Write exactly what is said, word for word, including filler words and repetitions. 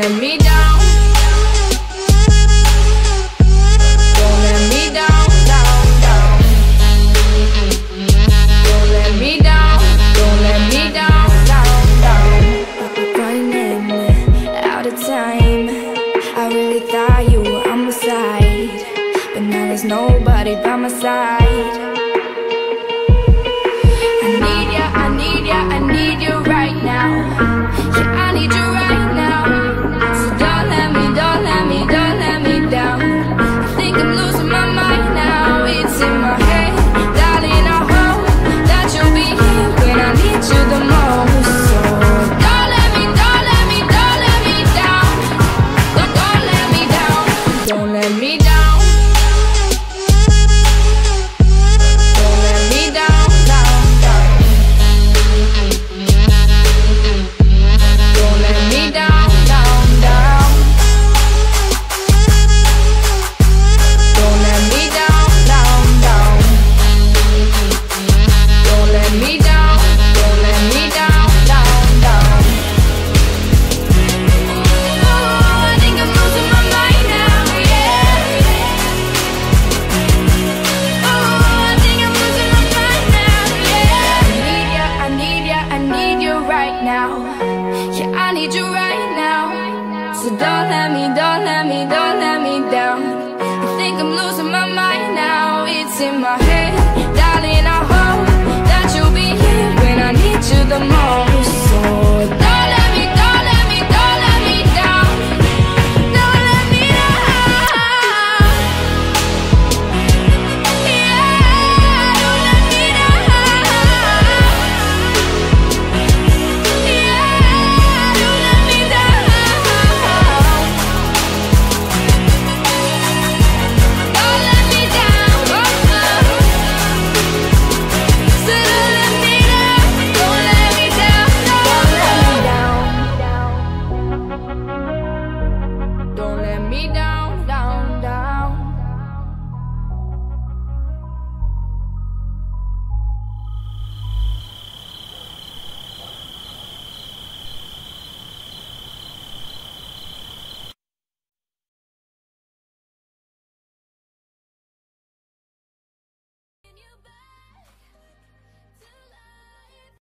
let me down. Don't let me down, down, down. Don't let me down. Don't let me down, down, down. Running out of time. I really thought you were on my side, but now there's nobody by my side. I need ya, I need ya, I need you right now. Yeah, I need you right now. So don't let me, don't let me, don't let me down. I think I'm losing my mind now. It's in my head, darling, I hope that you'll be here when I need you the most. So don't let me, don't let me, don't let me down. Don't, don't let me down. Don't let me down. So don't let me, don't let me, don't let me down. I think I'm losing my mind now. It's in my head, darling, I hope that you'll be here when I need you the most.